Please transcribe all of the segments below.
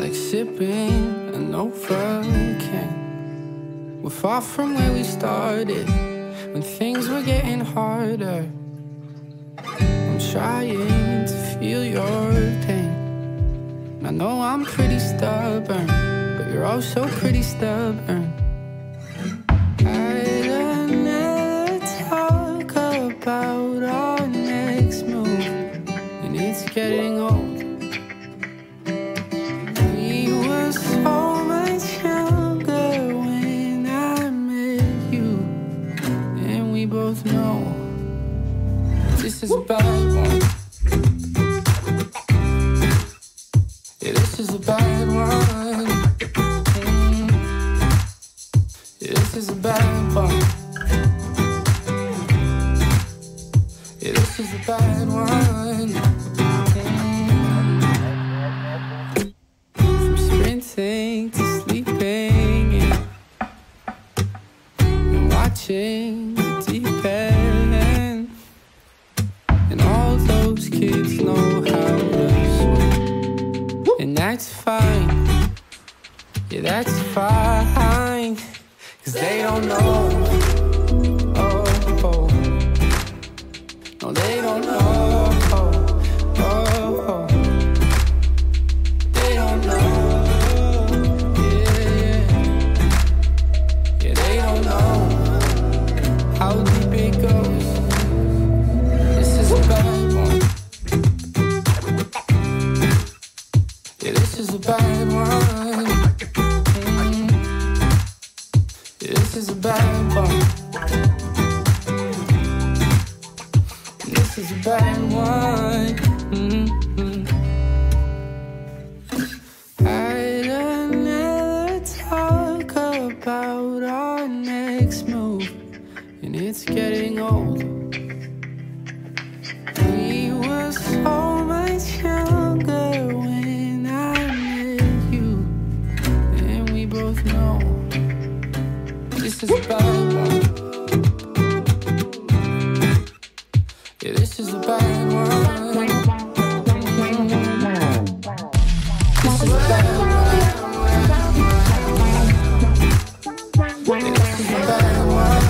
like sipping an Novocaine. We're far from where we started, when things were getting harder. I'm trying to feel your pain. I know I'm pretty stubborn, but you're also pretty stubborn. I'd never talk about our next move, and it's getting old. We were so much younger when I met you, and we both know this is a bad one. Yeah, this is a bad one. Yeah, this is a bad one. Yeah, this is a bad one. From sprinting to sleeping and watching the deep end. And all those kids know how to swim, and that's fine. Yeah, that's fine, 'cause they don't know. Oh, oh. No, they don't know. Oh, oh. They don't know. Yeah, yeah. Yeah, they don't know how deep it goes. This is a bad one. Yeah, this is a bad one. Yeah, this is a bad one. This is a bad one. I'd never talk about our next move, and it's getting old. We were so much younger when I met you, and we both know this is a bad one. Yeah, this is a bad one. This is a bad one. Yeah, this is a bad one.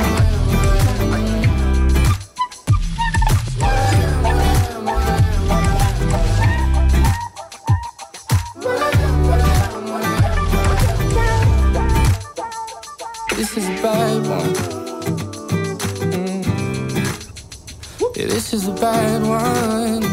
This is a bad one. Yeah, this is a bad one.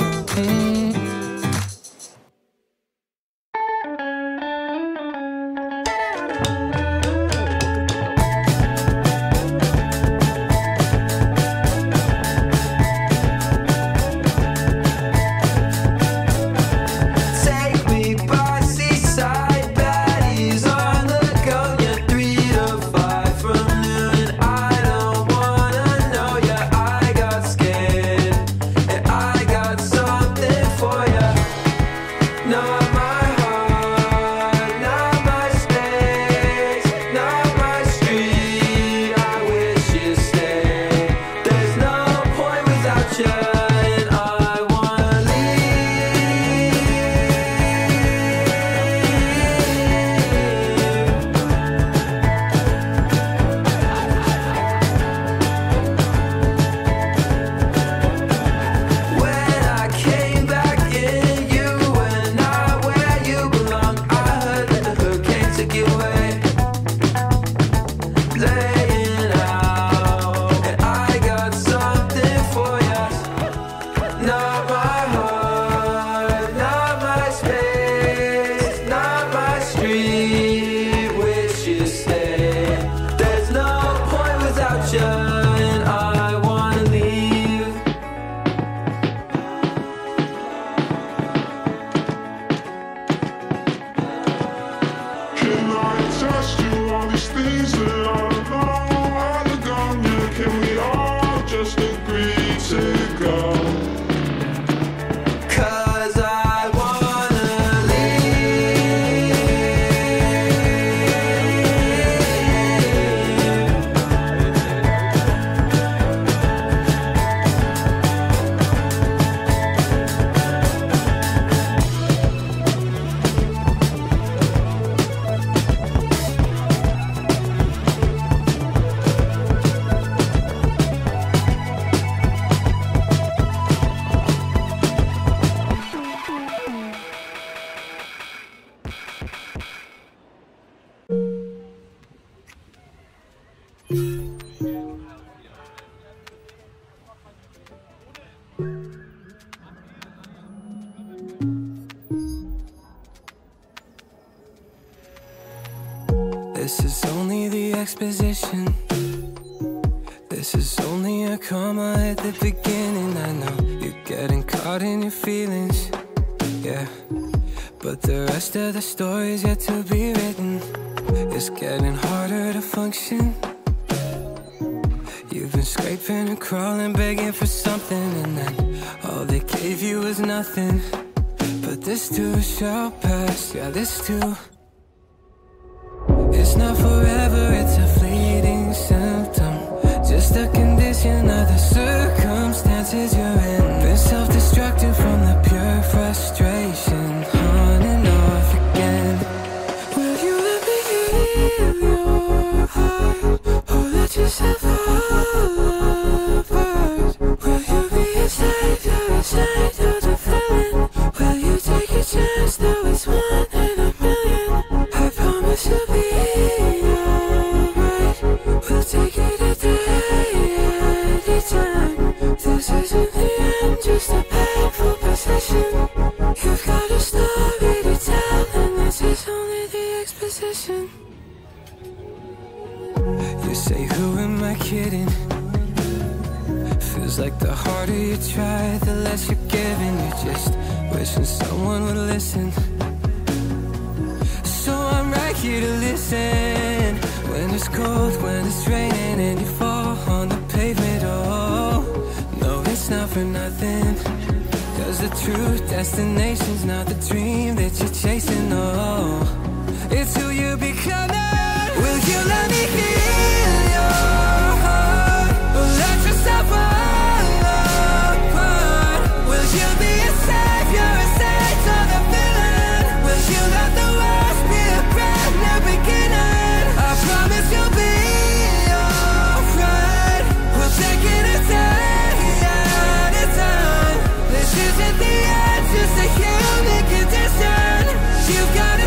Take me by seaside, baddies on the go. You're 3 to 5 from noon. I don't wanna know ya. I got scared, and I got something for ya. Not my heart, not my space, not my street. I wish you'd stay. There's no point without ya, and I wanna leave. When I came back in, you were not where you belong. I heard that the hurricane took you away. Laying out, and I got something for ya. Not my heart, not my space, not my street. Wish you'd stay. There's no point without ya, and I wanna leave. Can I trust you? All these things that I know are the gone. Yeah, can we all just agree to go? 'Cause I wanna leave. This is only the exposition. This is only a comma at the beginning. I know you're getting caught in your feelings, yeah, but the rest of the story's yet to be written. It's getting harder to function. You've been scraping and crawling, begging for something, and then all they gave you was nothing. But this too shall pass, yeah, this too. It's not forever, it's a fleeting symptom, just a condition of the circumstances you're in. Been self-destructive from the pure frustration, on and off again. Will you let me heal your heart, or let yourself fall apart? Will you be a savior inside of the feeling? Will you take a chance, though it's one in a million? I promise you'll be alright. We'll take it a day at a time. This isn't the end, just a painful possession. You've got a story to tell, and this is only the exposition. You say, who am I kidding? Feels like the harder you try, the less you're giving. You're just wishing someone would listen. So I'm right here to listen. When it's cold, when it's raining, and you fall on the pavement. Oh, no, it's not for nothing. Cause the true destination's not the dream that you're chasing. Oh, it's who you're becoming. Will you let me heal your heart, or let yourself fall apart? Will you be a savior, a saint of the villain? Will you let the worst be a brand new beginning? I promise you'll be alright. We'll take it a day at a time. This isn't the end, just a human condition. You've got